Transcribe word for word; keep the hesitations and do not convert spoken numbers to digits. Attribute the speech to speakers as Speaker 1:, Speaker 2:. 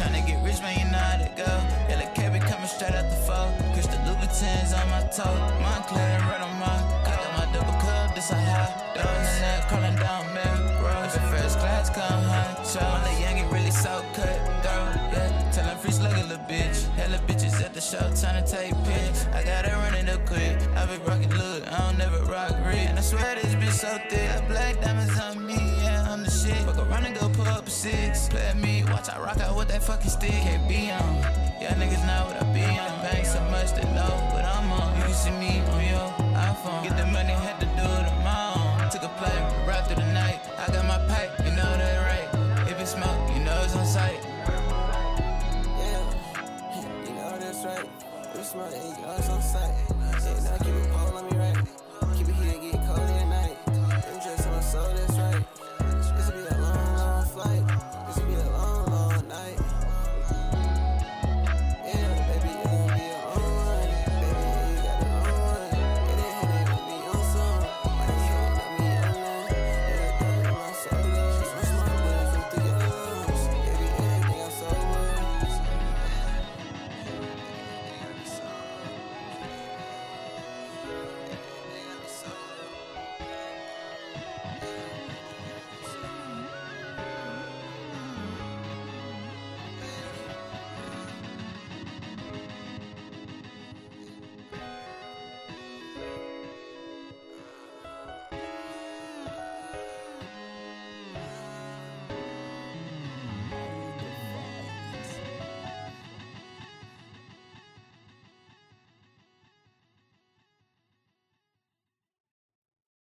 Speaker 1: Tryna get rich, man, you know how to go. Yellow K B coming straight out the foe. Crystal Louboutins on my toe. Montclair right on my coat. Got my double cup, this a high dose. On the net, crawling down Melrose. If the first class come high, show. My little young get really so cut through, yeah. Tell him free slug a little bitch. Hella bitches at the show tryna take pics. I gotta run it up quick. I be rockin' look, I don't never rock Rick. And I swear this bitch so thick. Got black diamonds on me, yeah, I'm the shit. Fuck around and go pull up a six. Play at me, watch I rock out with that fucking stick. Can't be on, yeah, niggas know what I be on. Bang so much they know what I'm on. You can see me on your iPhone. Get the money, had to do it on my own. Took a plane, ride through the night.